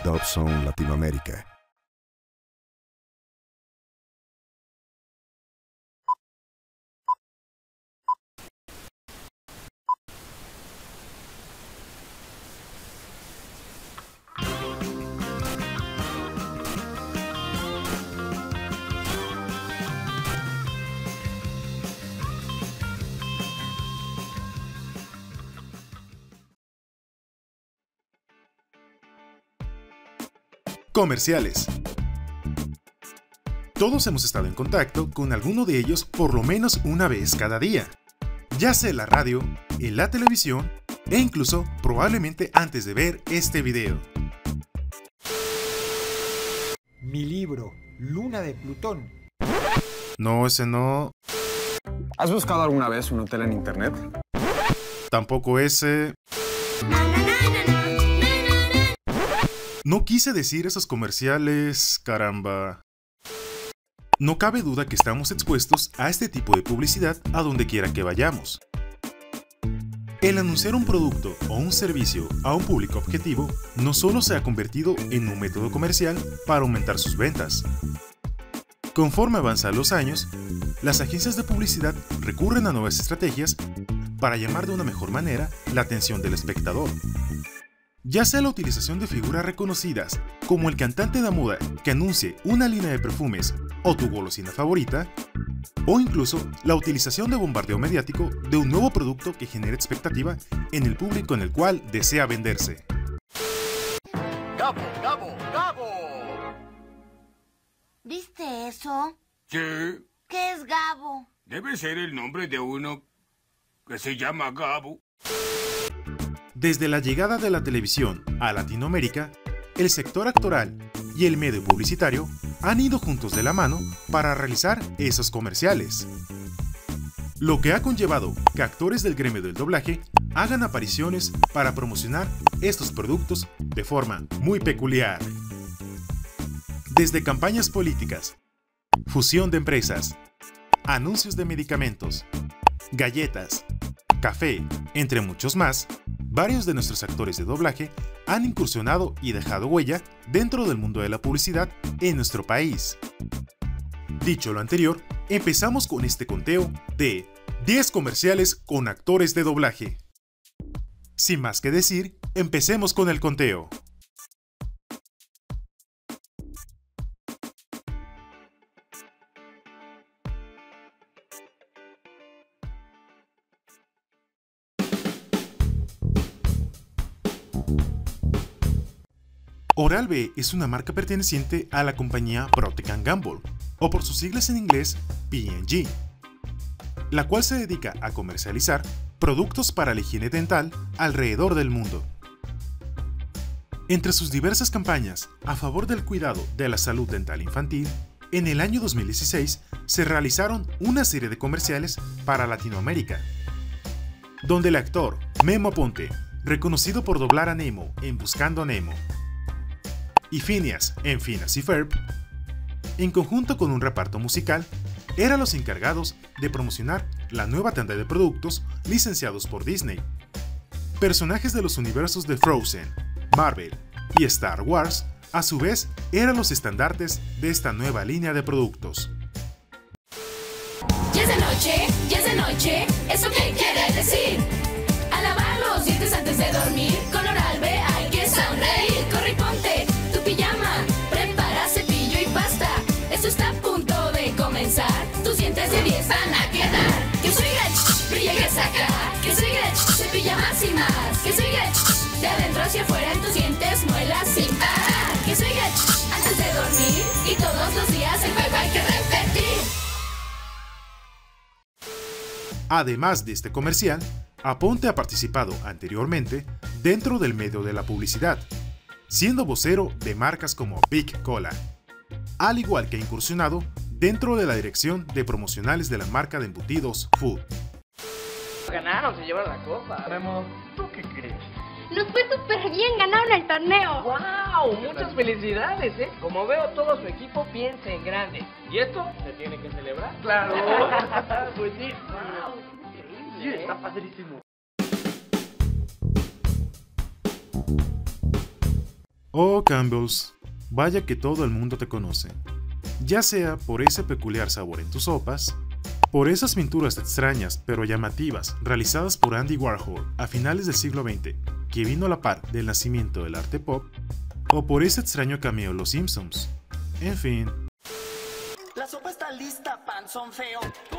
Dobson Latinoamérica. Comerciales. Todos hemos estado en contacto con alguno de ellos por lo menos una vez cada día, ya sea en la radio, en la televisión e incluso probablemente antes de ver este video. Mi libro, Luna de Plutón. No, ese no. ¿Has buscado alguna vez un hotel en internet? Tampoco ese. No quise decir esos comerciales, caramba. No cabe duda que estamos expuestos a este tipo de publicidad a donde quiera que vayamos. El anunciar un producto o un servicio a un público objetivo no solo se ha convertido en un método comercial para aumentar sus ventas. Conforme avanzan los años, las agencias de publicidad recurren a nuevas estrategias para llamar de una mejor manera la atención del espectador. Ya sea la utilización de figuras reconocidas, como el cantante de moda que anuncie una línea de perfumes o tu golosina favorita, o incluso la utilización de bombardeo mediático de un nuevo producto que genere expectativa en el público en el cual desea venderse. ¡Gabo, Gabo, Gabo! ¿Viste eso? Sí, ¿Qué es Gabo? debe ser el nombre de uno que se llama Gabo. Desde la llegada de la televisión a Latinoamérica, el sector actoral y el medio publicitario han ido juntos de la mano para realizar esos comerciales. Lo que ha conllevado que actores del gremio del doblaje hagan apariciones para promocionar estos productos de forma muy peculiar. Desde campañas políticas, fusión de empresas, anuncios de medicamentos, galletas, café, entre muchos más, varios de nuestros actores de doblaje han incursionado y dejado huella dentro del mundo de la publicidad en nuestro país. Dicho lo anterior, empezamos con este conteo de 10 comerciales con actores de doblaje. Sin más que decir, empecemos con el conteo. Oral-B es una marca perteneciente a la compañía Procter & Gamble, o por sus siglas en inglés, P&G, la cual se dedica a comercializar productos para la higiene dental alrededor del mundo. Entre sus diversas campañas a favor del cuidado de la salud dental infantil, en el año 2016 se realizaron una serie de comerciales para Latinoamérica, donde el actor Memo Aponte, reconocido por doblar a Nemo en Buscando a Nemo, y Phineas en Phineas y Ferb, en conjunto con un reparto musical, eran los encargados de promocionar la nueva tanda de productos licenciados por Disney. Personajes de los universos de Frozen, Marvel y Star Wars, a su vez, eran los estandartes de esta nueva línea de productos. Ya es de noche, ¿eso qué quiere decir? A lavar los dientes antes de dormir, con Oral-B hay que sonreír. Corre y ponte tu pijama, prepara cepillo y pasta. Esto está a punto de comenzar, tus dientes de 10 van a quedar. Que soy Gretsch, brilla y saca. Que soy Gretsch, cepilla más y más. Que soy Gretsch, de adentro hacia afuera en tus dientes muelas sin parar. Que soy Gretsch, antes de dormir y todos los días el juego hay que repetir. Además de este comercial, Aponte ha participado anteriormente dentro del medio de la publicidad, siendo vocero de marcas como Big Cola, al igual que ha incursionado dentro de la dirección de promocionales de la marca de embutidos Food. Ganaron, se llevaron la copa. Remo, ¿tú qué crees? Nos fue súper bien, ganaron el torneo. ¡Wow! Muchas felicidades, ¿eh? Como veo, todo su equipo piensa en grande. ¿Y esto se tiene que celebrar? ¡Claro! Pues sí. ¡Wow! Sí, está padrísimo. Oh, Campbell's, vaya que todo el mundo te conoce. Ya sea por ese peculiar sabor en tus sopas, por esas pinturas extrañas pero llamativas realizadas por Andy Warhol a finales del siglo XX, que vino a la par del nacimiento del arte pop, o por ese extraño cameo en Los Simpsons. En fin. La sopa está lista, panzón feo.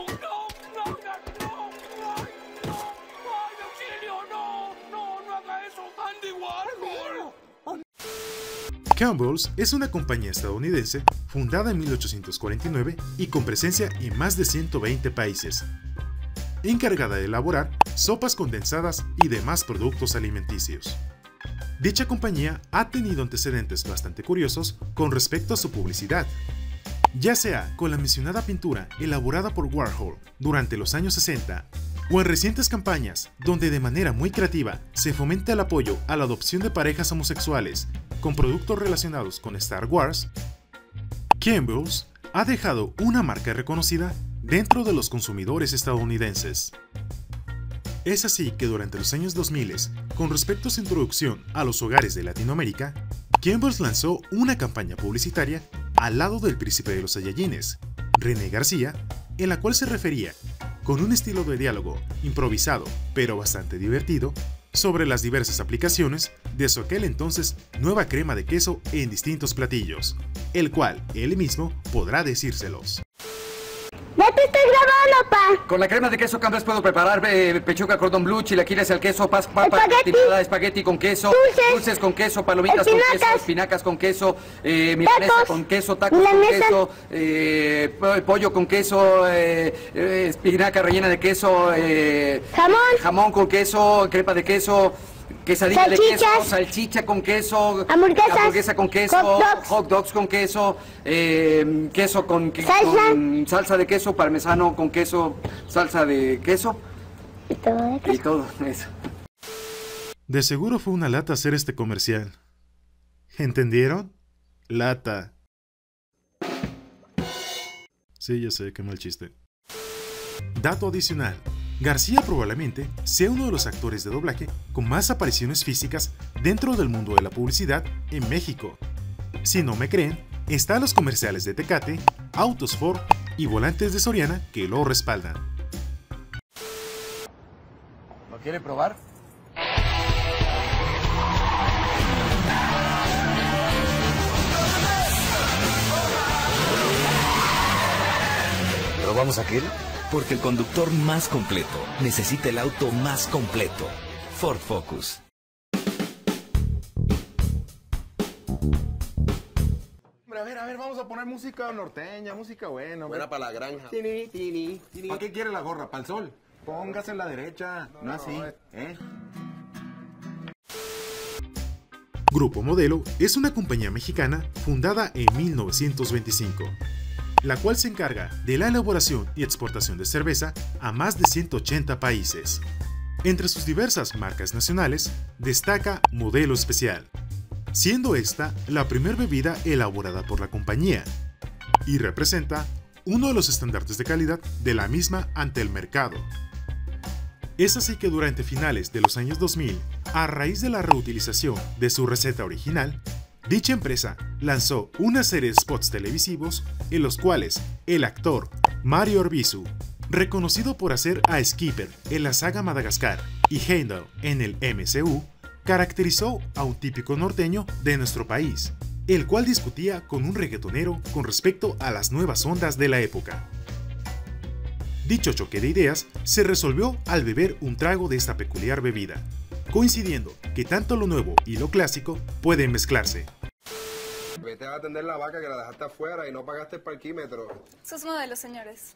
No haga eso, Andy Warhol. Campbell's es una compañía estadounidense fundada en 1849 y con presencia en más de 120 países, encargada de elaborar sopas condensadas y demás productos alimenticios. Dicha compañía ha tenido antecedentes bastante curiosos con respecto a su publicidad, ya sea con la mencionada pintura elaborada por Warhol durante los años 60 o en recientes campañas donde de manera muy creativa se fomenta el apoyo a la adopción de parejas homosexuales con productos relacionados con Star Wars. Campbell's ha dejado una marca reconocida dentro de los consumidores estadounidenses. Es así que durante los años 2000, con respecto a su introducción a los hogares de Latinoamérica, Campbell's lanzó una campaña publicitaria al lado del príncipe de los Saiyajines, René García, en la cual se refería, con un estilo de diálogo improvisado pero bastante divertido, sobre las diversas aplicaciones de su aquel entonces nueva crema de queso en distintos platillos, el cual él mismo podrá decírselos. ¡Ya te estoy grabando, pa! Con la crema de queso Campbell's puedo preparar pechuga cordon bleu, chilaquiles al queso, papa espagueti con queso, dulces con queso, palomitas con queso, espinacas con queso, milanesa con queso, tacos con queso, pollo con queso, espinaca rellena de queso, jamón con queso, crepa de queso, quesadilla de queso, salchicha con queso, hamburguesa con queso, hot dogs con queso, queso con salsa de queso, parmesano con queso, salsa de queso y todo eso. De seguro fue una lata hacer este comercial. ¿Entendieron? Lata. Sí, ya sé, qué mal chiste. Dato adicional. García probablemente sea uno de los actores de doblaje con más apariciones físicas dentro del mundo de la publicidad en México. Si no me creen, están los comerciales de Tecate, Autos Ford y Volantes de Soriana que lo respaldan. ¿Lo quiere probar? ¿Probamos aquel? Porque el conductor más completo necesita el auto más completo. Ford Focus. A ver, vamos a poner música norteña, música buena. Buena para la granja. ¿Para qué quiere la gorra? ¿Para el sol? Póngase en la derecha, no así, ¿eh? Grupo Modelo es una compañía mexicana fundada en 1925. La cual se encarga de la elaboración y exportación de cerveza a más de 180 países. Entre sus diversas marcas nacionales, destaca Modelo Especial, siendo esta la primera bebida elaborada por la compañía, y representa uno de los estandartes de calidad de la misma ante el mercado. Es así que durante finales de los años 2000, a raíz de la reutilización de su receta original, dicha empresa lanzó una serie de spots televisivos en los cuales el actor Mario Arbizu, reconocido por hacer a Skipper en la saga Madagascar y Heimdall en el MCU, caracterizó a un típico norteño de nuestro país, el cual discutía con un reggaetonero con respecto a las nuevas ondas de la época. Dicho choque de ideas se resolvió al beber un trago de esta peculiar bebida, coincidiendo que tanto lo nuevo y lo clásico pueden mezclarse. Vete a atender la vaca que la dejaste afuera y no pagaste el parquímetro. Sus modelos, señores.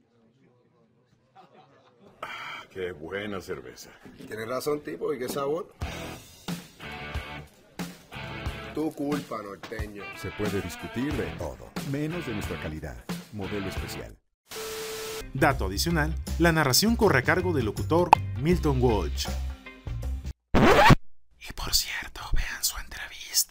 Qué buena cerveza. Tienes razón, tipo, ¿y qué sabor? Tu culpa, norteño. Se puede discutir de todo, menos de nuestra calidad. Modelo Especial. Dato adicional, la narración corre a cargo del locutor Milton Walsh. Y por cierto, vean su entrevista.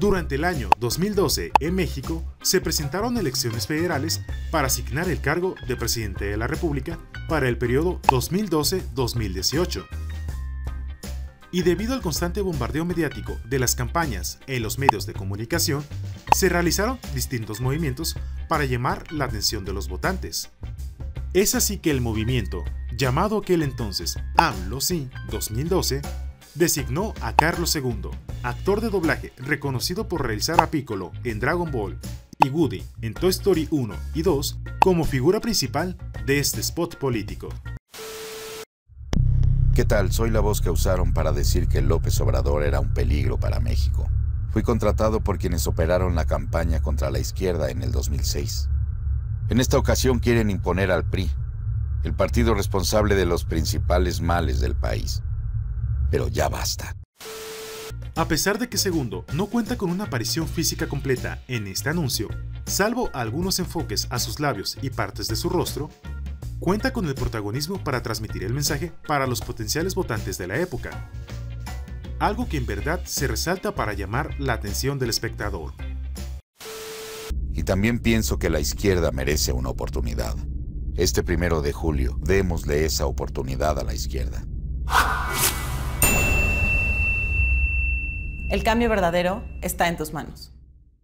Durante el año 2012 en México se presentaron elecciones federales para asignar el cargo de presidente de la República para el periodo 2012-2018. Y debido al constante bombardeo mediático de las campañas en los medios de comunicación, se realizaron distintos movimientos para llamar la atención de los votantes. Es así que el movimiento, llamado aquel entonces AMLO Sí 2012, designó a Carlos II, actor de doblaje reconocido por realizar a Piccolo en Dragon Ball y Woody en Toy Story 1 y 2, como figura principal de este spot político. ¿Qué tal? Soy la voz que usaron para decir que López Obrador era un peligro para México. Fui contratado por quienes operaron la campaña contra la izquierda en el 2006. En esta ocasión quieren imponer al PRI, el partido responsable de los principales males del país. Pero ya basta. A pesar de que Segundo no cuenta con una aparición física completa en este anuncio, salvo algunos enfoques a sus labios y partes de su rostro, cuenta con el protagonismo para transmitir el mensaje para los potenciales votantes de la época. Algo que en verdad se resalta para llamar la atención del espectador. Y también pienso que la izquierda merece una oportunidad. Este 1 de julio, démosle esa oportunidad a la izquierda. El cambio verdadero está en tus manos.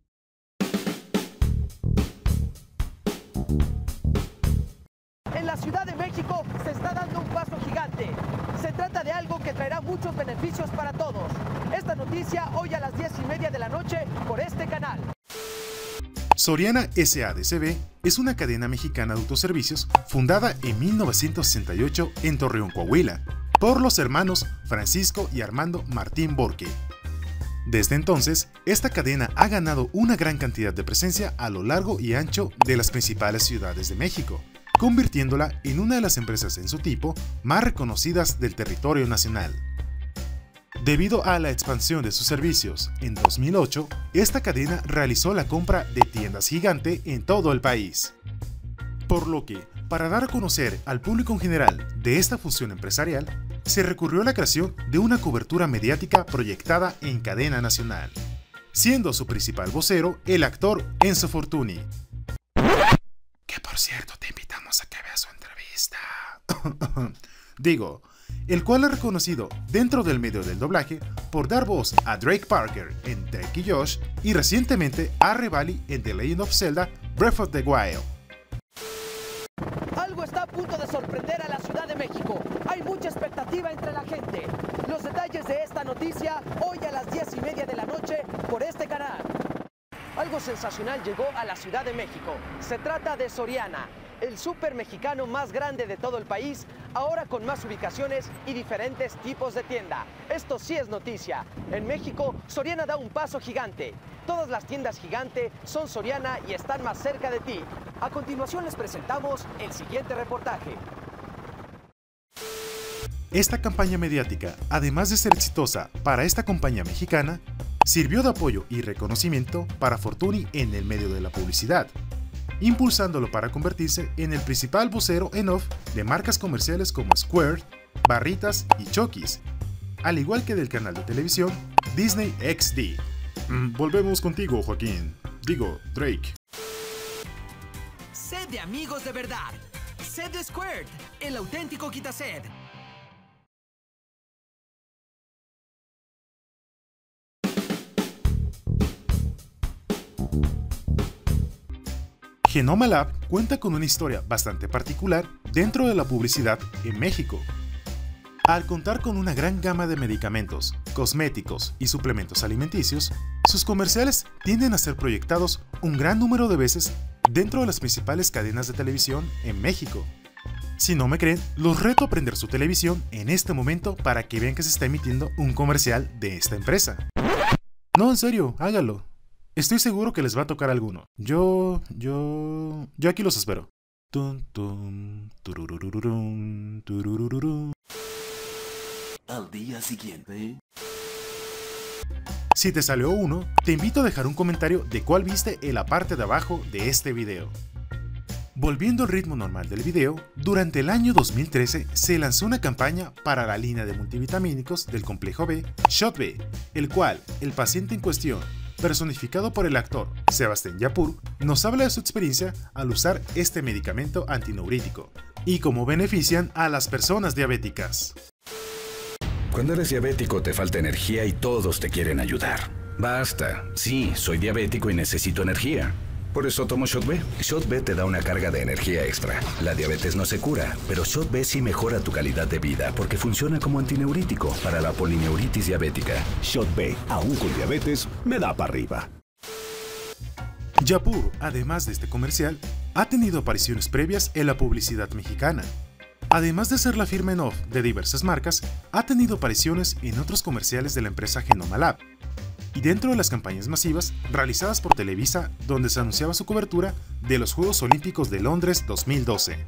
En la Ciudad de México se está dando un paso gigante. Se trata de algo que traerá muchos beneficios para todos. Esta noticia hoy a las 10:30 de la noche por este canal. Soriana S.A.D.C.B. es una cadena mexicana de autoservicios fundada en 1968 en Torreón, Coahuila, por los hermanos Francisco y Armando Martín Borque. Desde entonces, esta cadena ha ganado una gran cantidad de presencia a lo largo y ancho de las principales ciudades de México, convirtiéndola en una de las empresas en su tipo más reconocidas del territorio nacional. Debido a la expansión de sus servicios, en 2008, esta cadena realizó la compra de tiendas gigante en todo el país. Por lo que, para dar a conocer al público en general de esta función empresarial, se recurrió a la creación de una cobertura mediática proyectada en cadena nacional, siendo su principal vocero el actor Enzo Fortuny. Que por cierto te invitamos a que veas su entrevista. El cual es reconocido dentro del medio del doblaje por dar voz a Drake Parker en Drake y Josh y recientemente a Revali en The Legend of Zelda Breath of the Wild. Algo está a punto de sorprender a la Ciudad de México. Hay mucha expectativa entre la gente. Los detalles de esta noticia hoy a las 10:30 de la noche por este canal. Algo sensacional llegó a la Ciudad de México. Se trata de Soriana, el súper mexicano más grande de todo el país, ahora con más ubicaciones y diferentes tipos de tienda. Esto sí es noticia. En México, Soriana da un paso gigante. Todas las tiendas gigante son Soriana y están más cerca de ti. A continuación les presentamos el siguiente reportaje. Esta campaña mediática, además de ser exitosa para esta compañía mexicana, sirvió de apoyo y reconocimiento para Fortuny en el medio de la publicidad, impulsándolo para convertirse en el principal vocero en off de marcas comerciales como Squirt, Barritas y Chokis, al igual que del canal de televisión Disney XD. Volvemos contigo, Joaquín. Drake. Sed de amigos de verdad. Sed de Squirt, el auténtico quitased. Genoma Lab cuenta con una historia bastante particular dentro de la publicidad en México. Al contar con una gran gama de medicamentos, cosméticos y suplementos alimenticios, sus comerciales tienden a ser proyectados un gran número de veces dentro de las principales cadenas de televisión en México. Si no me creen, los reto a prender su televisión en este momento para que vean que se está emitiendo un comercial de esta empresa. No, en serio, hágalo. Estoy seguro que les va a tocar alguno. Yo aquí los espero. Tum, tum, tururururum, tururururum. Al día siguiente. Si te salió uno, te invito a dejar un comentario de cuál viste en la parte de abajo de este video. Volviendo al ritmo normal del video, durante el año 2013 se lanzó una campaña para la línea de multivitamínicos del complejo B, Shot B, el cual el paciente en cuestión personificado por el actor Sebastián Yapur, nos habla de su experiencia al usar este medicamento antineurítico y cómo benefician a las personas diabéticas. Cuando eres diabético te falta energía y todos te quieren ayudar. Basta. Sí, soy diabético y necesito energía. Por eso tomo Shot B. Shot B te da una carga de energía extra. La diabetes no se cura, pero Shot B sí mejora tu calidad de vida porque funciona como antineurítico para la polineuritis diabética. Shot B, aún con diabetes, me da para arriba. Yapur, además de este comercial, ha tenido apariciones previas en la publicidad mexicana. Además de ser la firma en off de diversas marcas, ha tenido apariciones en otros comerciales de la empresa Genoma Lab y dentro de las campañas masivas realizadas por Televisa, donde se anunciaba su cobertura de los Juegos Olímpicos de Londres 2012.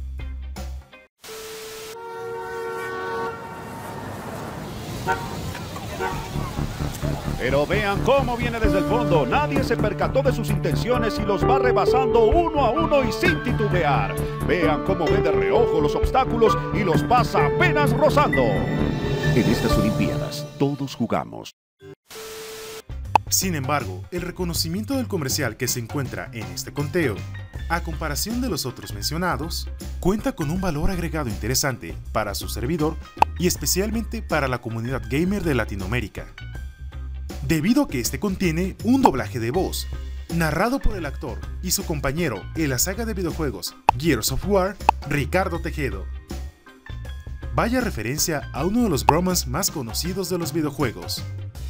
Pero vean cómo viene desde el fondo. Nadie se percató de sus intenciones y los va rebasando uno a uno y sin titubear. Vean cómo ve de reojo los obstáculos y los pasa apenas rozando. En estas Olimpiadas, todos jugamos. Sin embargo, el reconocimiento del comercial que se encuentra en este conteo, a comparación de los otros mencionados, cuenta con un valor agregado interesante para su servidor y especialmente para la comunidad gamer de Latinoamérica, debido a que este contiene un doblaje de voz, narrado por el actor y su compañero en la saga de videojuegos Gears of War, Ricardo Tejedo. Vaya referencia a uno de los bromans más conocidos de los videojuegos.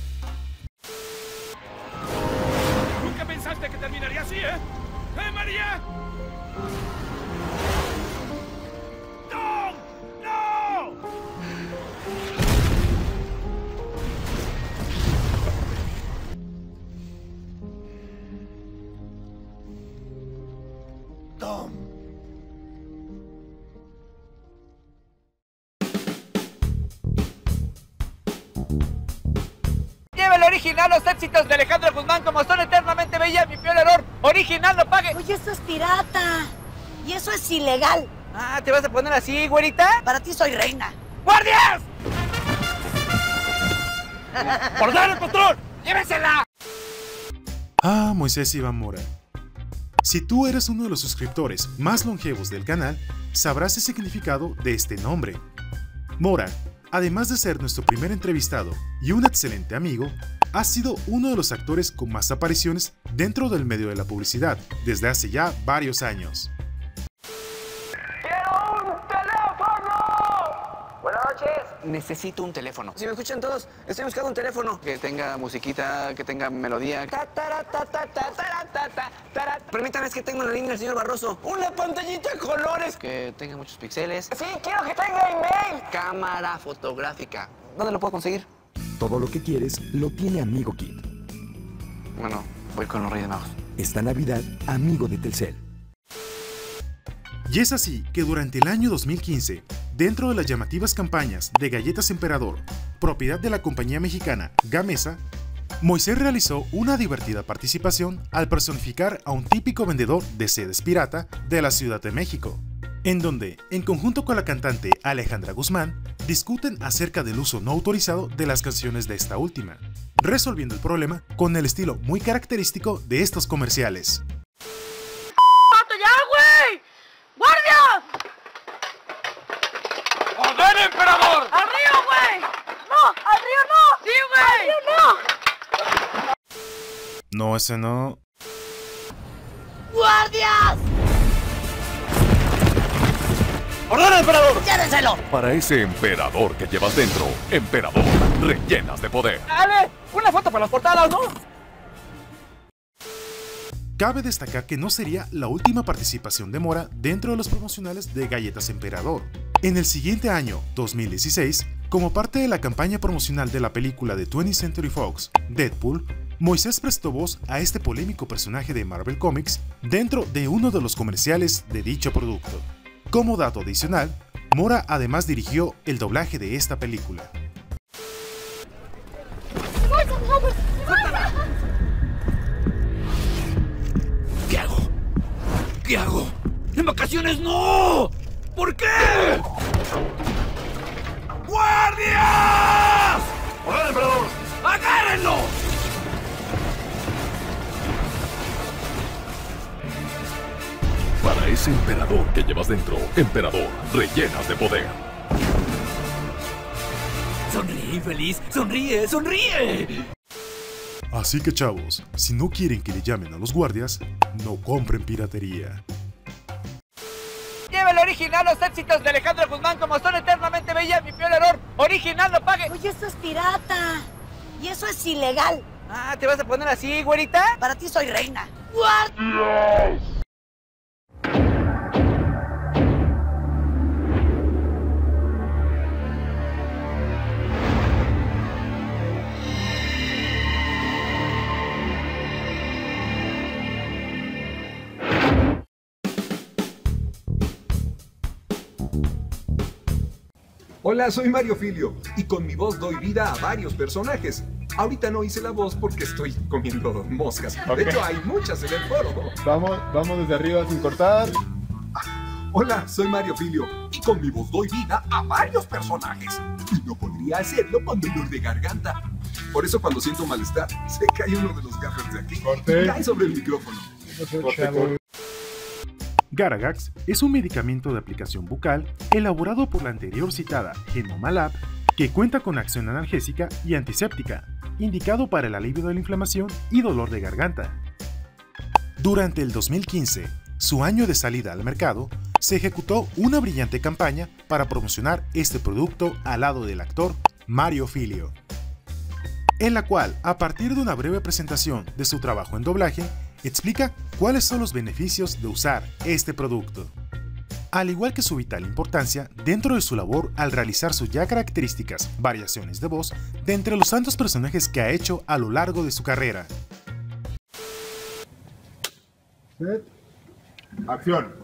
¿Nunca pensaste que terminaría así, eh? ¡Eh, María! ¡No! ¡No! Tom. Lleva el original los éxitos de Alejandro Guzmán como son eternamente bellas, mi peor error. Original, no pague. Oye, eso es pirata. Y eso es ilegal. Ah, ¿te vas a poner así, güerita? Para ti soy reina. ¡Guardias! ¡Por el control! ¡Llévensela! Ah, Moisés Iván Mora. Si tú eres uno de los suscriptores más longevos del canal, sabrás el significado de este nombre. Mora, además de ser nuestro primer entrevistado y un excelente amigo, ha sido uno de los actores con más apariciones dentro del medio de la publicidad desde hace ya varios años. ¡Quiero un teléfono! Buenas noches. Necesito un teléfono. Si me escuchan todos, estoy buscando un teléfono. Que tenga musiquita, que tenga melodía. Permítame, es que tengo en la línea del señor Barroso. Una pantallita de colores. Que tenga muchos píxeles. Sí, quiero que tenga email. Cámara fotográfica. ¿Dónde lo puedo conseguir? Todo lo que quieres lo tiene Amigo Kid. Bueno, voy con los Reyes Magos. Esta Navidad, amigo de Telcel. Y es así que durante el año 2015, dentro de las llamativas campañas de Galletas Emperador, propiedad de la compañía mexicana Gamesa, Moisés realizó una divertida participación al personificar a un típico vendedor de sedes pirata de la Ciudad de México, en donde, en conjunto con la cantante Alejandra Guzmán, discuten acerca del uso no autorizado de las canciones de esta última, resolviendo el problema con el estilo muy característico de estos comerciales. ¡Pato ya, güey! ¡Guardia! ¡Joder, emperador! ¡Al río, güey! ¡No! ¡Al río no! ¡Sí, güey! ¡Al río no! No, ese no. ¡Guardias! ¡Ordena, emperador! ¡Llévenselo! Para ese emperador que llevas dentro, emperador, rellenas de poder. ¡Ale! Una foto para las portadas, ¿no? Cabe destacar que no sería la última participación de Mora dentro de los promocionales de Galletas Emperador. En el siguiente año, 2016, como parte de la campaña promocional de la película de 20th Century Fox, Deadpool, Moisés prestó voz a este polémico personaje de Marvel Comics dentro de uno de los comerciales de dicho producto. Como dato adicional, Mora además dirigió el doblaje de esta película. ¿Qué hago? ¿Qué hago? ¡En vacaciones no! ¿Por qué? ¡Guardias! ¡Hola, emperador! ¡Agárrenlo! ese emperador que llevas dentro. Emperador, rellenas de poder. Sonríe, infeliz. Sonríe, sonríe. Así que chavos, si no quieren que le llamen a los guardias, no compren piratería. Lleva el original, los éxitos de Alejandro Guzmán como son eternamente bellas, mi peor error. Original, no pague. Oye, esto es pirata. Y eso es ilegal. Ah, ¿te vas a poner así, güerita? Para ti soy reina. ¡Guardias! Hola, soy Mario Filio y con mi voz doy vida a varios personajes. Ahorita no hice la voz porque estoy comiendo moscas. De hecho, hay muchas en el foro. Vamos desde arriba sin cortar. Hola, soy Mario Filio y con mi voz doy vida a varios personajes. Y no podría hacerlo con dolor de garganta. Por eso cuando siento malestar, se cae uno de los gaffers de aquí y cae sobre el micrófono. Garagax es un medicamento de aplicación bucal elaborado por la anterior citada Genomalab que cuenta con acción analgésica y antiséptica, indicado para el alivio de la inflamación y dolor de garganta. Durante el 2015, su año de salida al mercado, se ejecutó una brillante campaña para promocionar este producto al lado del actor Mario Filio, en la cual, a partir de una breve presentación de su trabajo en doblaje, explica cuáles son los beneficios de usar este producto, al igual que su vital importancia dentro de su labor al realizar sus ya características variaciones de voz de entre los tantos personajes que ha hecho a lo largo de su carrera. Acción.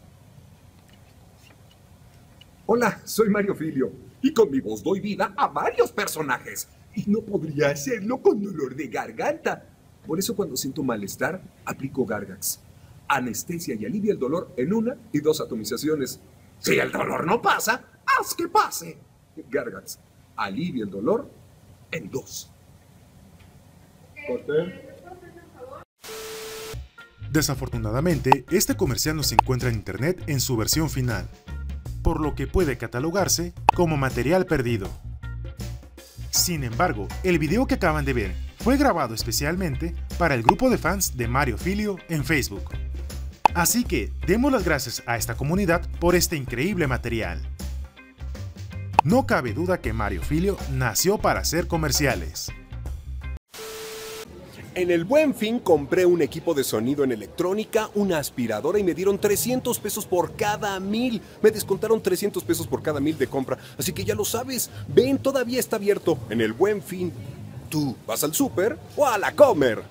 Hola, soy Mario Filio y con mi voz doy vida a varios personajes. Y no podría hacerlo con dolor de garganta. Por eso cuando siento malestar, aplico Garagax. Anestesia y alivia el dolor en 1 y 2 atomizaciones. Si el dolor no pasa, haz que pase. Garagax alivia el dolor en 2. Desafortunadamente, este comercial no se encuentra en internet en su versión final, por lo que puede catalogarse como material perdido. Sin embargo, el video que acaban de ver fue grabado especialmente para el grupo de fans de Mario Filio en Facebook. Así que demos las gracias a esta comunidad por este increíble material. No cabe duda que Mario Filio nació para hacer comerciales. En el Buen Fin compré un equipo de sonido en electrónica, una aspiradora y me dieron 300 pesos por cada 1000. Me descontaron 300 pesos por cada 1000 de compra, así que ya lo sabes. Ven, todavía está abierto en el Buen Fin. ¿Tú vas al súper o a la Comer?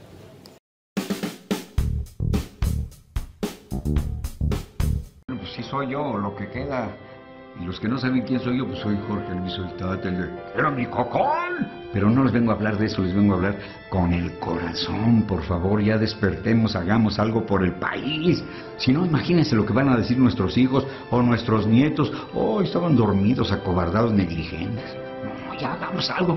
Pues sí soy yo, lo que queda. Y los que no saben quién soy yo, pues soy Jorge Luis el Tata, ¡era mi cocón! Pero no les vengo a hablar de eso, les vengo a hablar con el corazón. Por favor, ya despertemos, hagamos algo por el país. Si no, imagínense lo que van a decir nuestros hijos o nuestros nietos. Oh, estaban dormidos, acobardados, negligentes. No, ya hagamos algo.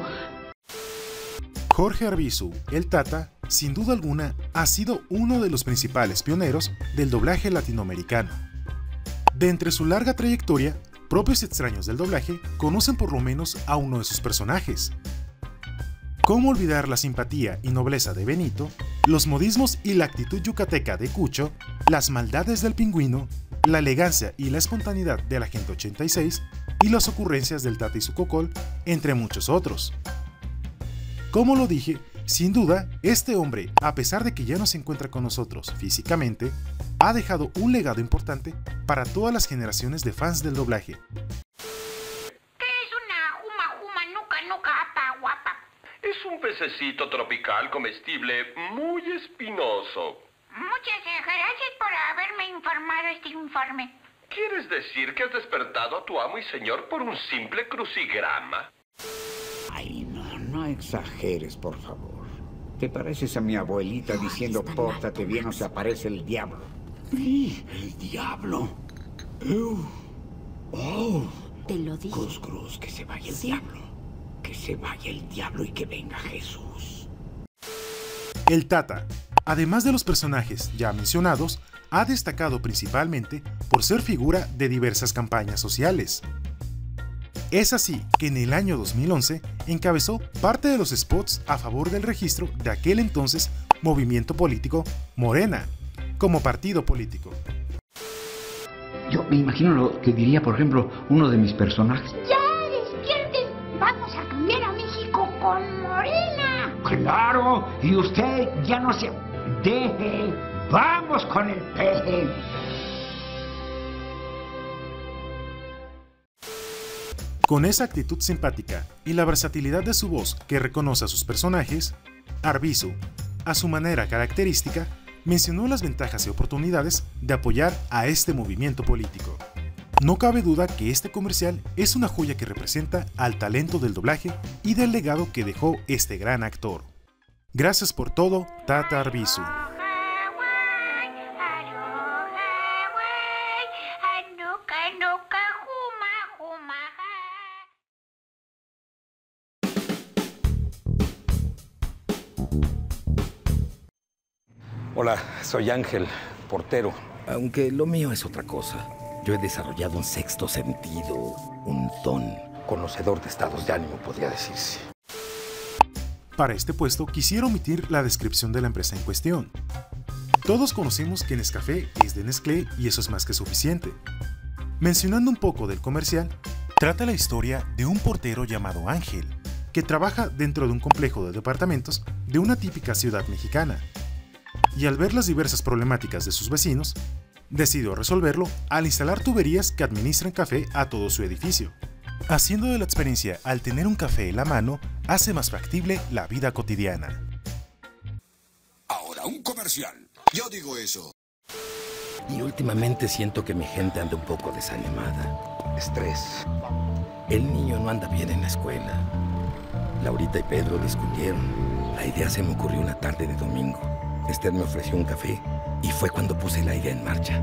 Jorge Arbizu, el Tata, sin duda alguna, ha sido uno de los principales pioneros del doblaje latinoamericano. De entre su larga trayectoria, propios y extraños del doblaje conocen por lo menos a uno de sus personajes. ¿Cómo olvidar la simpatía y nobleza de Benito, los modismos y la actitud yucateca de Cucho, las maldades del Pingüino, la elegancia y la espontaneidad del Agente 86 y las ocurrencias del Tata y su Cocol, entre muchos otros? Como lo dije, sin duda, este hombre, a pesar de que ya no se encuentra con nosotros físicamente, ha dejado un legado importante para todas las generaciones de fans del doblaje. Es un pececito tropical comestible muy espinoso. Muchas gracias por haberme informado este informe. ¿Quieres decir que has despertado a tu amo y señor por un simple crucigrama? Ay, no exageres, por favor. Te pareces a mi abuelita diciendo pórtate bien o se aparece el diablo. ¿El diablo? Oh. Te lo dije. Cruz, cruz, que se vaya el diablo. Que se vaya el diablo y que venga Jesús. El Tata, además de los personajes ya mencionados, ha destacado principalmente por ser figura de diversas campañas sociales. Es así que en el año 2011 encabezó parte de los spots a favor del registro de aquel entonces movimiento político Morena, como partido político. Yo me imagino lo que diría, por ejemplo, uno de mis personajes. ¡Ya despierten! ¡Vamos a cambiar a México con Morena! ¡Claro! Y usted ya no se deje. ¡Vamos con el peje! Con esa actitud simpática y la versatilidad de su voz que reconoce a sus personajes, Arvizu, a su manera característica, mencionó las ventajas y oportunidades de apoyar a este movimiento político. No cabe duda que este comercial es una joya que representa al talento del doblaje y del legado que dejó este gran actor. Gracias por todo, Tata Arvizu. Hola, soy Ángel, portero. Aunque lo mío es otra cosa. Yo he desarrollado un sexto sentido, un don. Conocedor de estados de ánimo, podría decirse. Para este puesto quisiera omitir la descripción de la empresa en cuestión. Todos conocemos que Nescafé es de Nestlé y eso es más que suficiente. Mencionando un poco del comercial, trata la historia de un portero llamado Ángel, que trabaja dentro de un complejo de departamentos de una típica ciudad mexicana. Y al ver las diversas problemáticas de sus vecinos, decidió resolverlo al instalar tuberías que administran café a todo su edificio. Haciendo de la experiencia al tener un café en la mano, hace más factible la vida cotidiana. Ahora, un comercial. Yo digo eso. Y últimamente siento que mi gente anda un poco desanimada. Estrés. El niño no anda bien en la escuela. Laurita y Pedro discutieron. La idea se me ocurrió una tarde de domingo. Esther me ofreció un café y fue cuando puse la idea en marcha.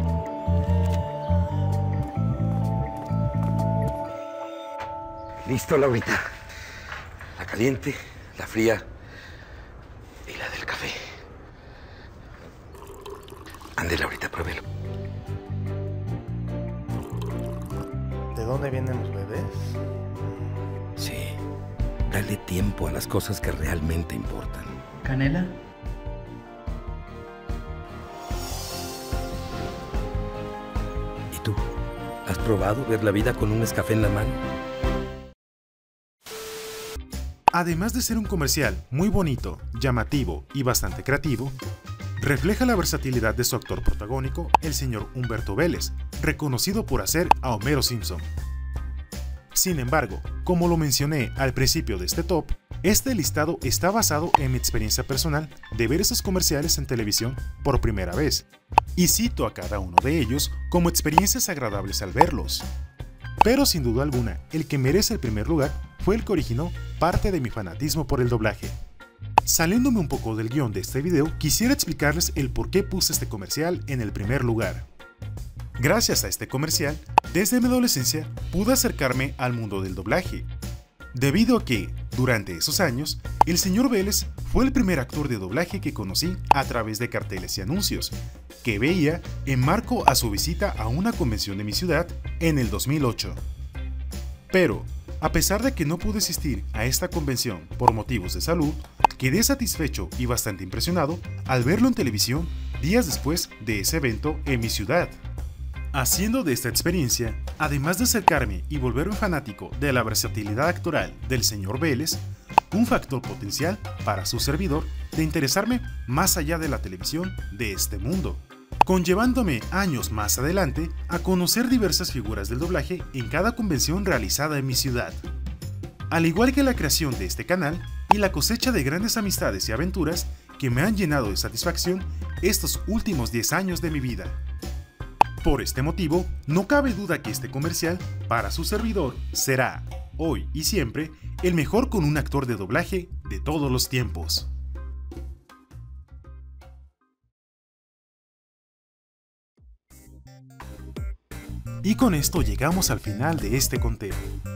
Listo, Laurita. La caliente, la fría y la del café. Ande, Laurita, pruébelo. ¿De dónde vienen los bebés? Sí. Dale tiempo a las cosas que realmente importan. ¿Canela? ¿Y tú? ¿Has probado ver la vida con un Nescafé en la mano? Además de ser un comercial muy bonito, llamativo y bastante creativo, refleja la versatilidad de su actor protagónico, el señor Humberto Vélez, reconocido por hacer a Homero Simpson. Sin embargo, como lo mencioné al principio de este top, este listado está basado en mi experiencia personal de ver esos comerciales en televisión por primera vez, y cito a cada uno de ellos como experiencias agradables al verlos. Pero sin duda alguna, el que merece el primer lugar fue el que originó parte de mi fanatismo por el doblaje. Saliéndome un poco del guión de este video, quisiera explicarles el por qué puse este comercial en el primer lugar. Gracias a este comercial, desde mi adolescencia pude acercarme al mundo del doblaje, debido a que, durante esos años, el señor Vélez fue el primer actor de doblaje que conocí a través de carteles y anuncios, que veía en marco a su visita a una convención de mi ciudad en el 2008. Pero, a pesar de que no pude asistir a esta convención por motivos de salud, quedé satisfecho y bastante impresionado al verlo en televisión días después de ese evento en mi ciudad. Haciendo de esta experiencia, además de acercarme y volverme fanático de la versatilidad actoral del señor Vélez, un factor potencial para su servidor de interesarme más allá de la televisión de este mundo, conllevándome años más adelante a conocer diversas figuras del doblaje en cada convención realizada en mi ciudad. Al igual que la creación de este canal y la cosecha de grandes amistades y aventuras que me han llenado de satisfacción estos últimos 10 años de mi vida. Por este motivo, no cabe duda que este comercial, para su servidor, será, hoy y siempre, el mejor con un actor de doblaje de todos los tiempos. Y con esto llegamos al final de este conteo.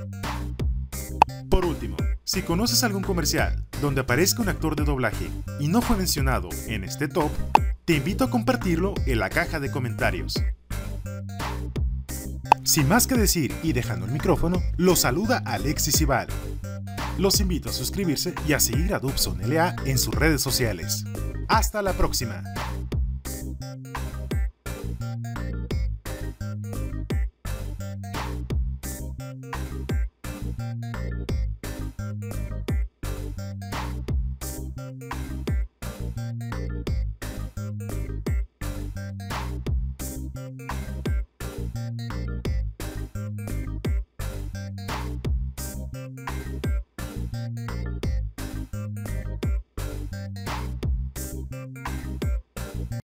Por último, si conoces algún comercial donde aparezca un actor de doblaje y no fue mencionado en este top, Te invito a compartirlo en la caja de comentarios. Sin más que decir y dejando el micrófono, los saluda Alexis Ibal. Los invito a suscribirse y a seguir a Dubson LA en sus redes sociales. ¡Hasta la próxima!